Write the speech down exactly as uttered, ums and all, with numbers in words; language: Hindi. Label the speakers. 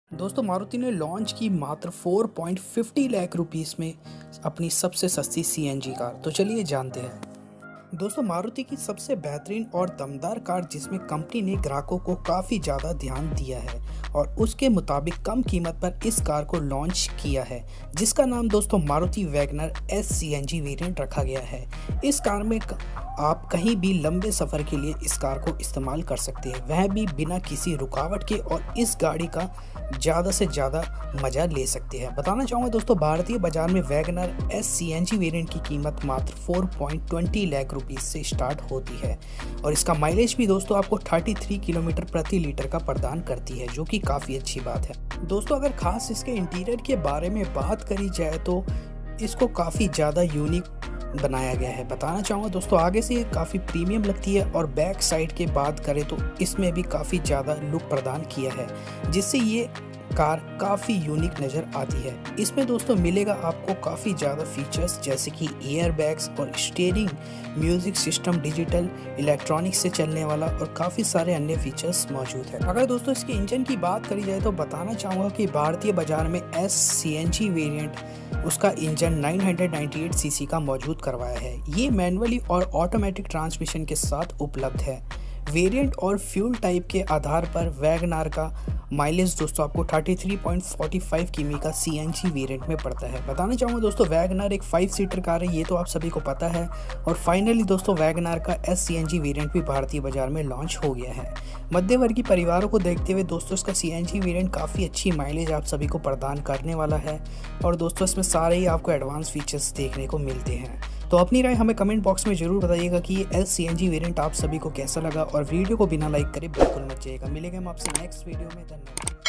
Speaker 1: दोस्तों मारुति ने लॉन्च की मात्र चार पॉइंट पाँच शून्य लाख रुपीस में अपनी सबसे सस्ती सीएनजी कार। तो चलिए जानते हैं। दोस्तों मारुति की सबसे बेहतरीन और दमदार कार जिसमें कंपनी ने ग्राहकों को काफ़ी ज़्यादा ध्यान दिया है और उसके मुताबिक कम कीमत पर इस कार को लॉन्च किया है, जिसका नाम दोस्तों Maruti WagonR S CNG variant रखा गया है। इस कार में आप कहीं भी लंबे सफ़र के लिए इस कार को इस्तेमाल कर सकते हैं, वह भी बिना किसी रुकावट के, और इस गाड़ी का ज़्यादा से ज़्यादा मज़ा ले सकते हैं। बताना चाहूँगा दोस्तों, भारतीय बाजार में वैगनर एस सीएनजी वेरिएंट की कीमत मात्र चार पॉइंट दो शून्य लाख रुपीस से स्टार्ट होती है और इसका माइलेज भी दोस्तों आपको तैंतीस किलोमीटर प्रति लीटर का प्रदान करती है, जो कि काफ़ी अच्छी बात है। दोस्तों अगर खास इसके इंटीरियर के बारे में बात करी जाए तो इसको काफ़ी ज़्यादा यूनिक बनाया गया है। बताना चाहूँगा दोस्तों, आगे से ये काफ़ी प्रीमियम लगती है और बैक साइड के बात करें तो इसमें भी काफ़ी ज़्यादा लुक प्रदान किया है, जिससे ये कार काफ़ी यूनिक नज़र आती है। इसमें दोस्तों मिलेगा आपको काफ़ी ज़्यादा फीचर्स जैसे कि एयर बैग्स और steering, music system, digital electronics से चलने वाला और काफ़ी सारे अन्य फीचर्स मौजूद है। अगर दोस्तों इसके इंजन की बात करी जाए तो बताना चाहूँगा कि भारतीय बाजार में एस सीएनजी वेरिएंट उसका इंजन नौ सौ अट्ठानवे सीसी का मौजूद करवाया है। ये मैनुअली और ऑटोमेटिक ट्रांसमिशन के साथ उपलब्ध है। वेरिएंट और फ्यूल टाइप के आधार पर वैगनर का माइलेज दोस्तों आपको तैंतीस पॉइंट चार पाँच किमी का सीएनजी वेरिएंट में पड़ता है। बताना चाहूँगा दोस्तों, वैगनर एक फाइव सीटर कार है, ये तो आप सभी को पता है। और फाइनली दोस्तों वैगनर का एस सीएनजी वेरिएंट भी भारतीय बाजार में लॉन्च हो गया है। मध्यवर्गीय परिवारों को देखते हुए दोस्तों इसका सीएनजी वेरिएंट काफ़ी अच्छी माइलेज आप सभी को प्रदान करने वाला है और दोस्तों इसमें सारे ही आपको एडवांस फीचर्स देखने को मिलते हैं। तो अपनी राय हमें कमेंट बॉक्स में जरूर बताइएगा कि ये एस सीएनजी वेरिएंट आप सभी को कैसा लगा, और वीडियो को बिना लाइक करे बिल्कुल मत जाइएगा। मिलेंगे हम आपसे नेक्स्ट वीडियो में। धन्यवाद।